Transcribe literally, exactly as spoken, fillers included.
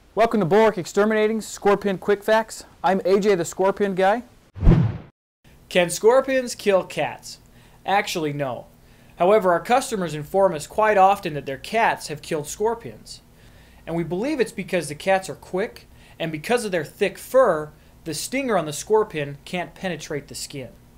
Welcome to Bulwark Exterminating Scorpion Quick Facts. I'm A J the Scorpion Guy. Can scorpions kill cats? Actually, no. However, our customers inform us quite often that their cats have killed scorpions. And we believe it's because the cats are quick, and because of their thick fur, the stinger on the scorpion can't penetrate the skin.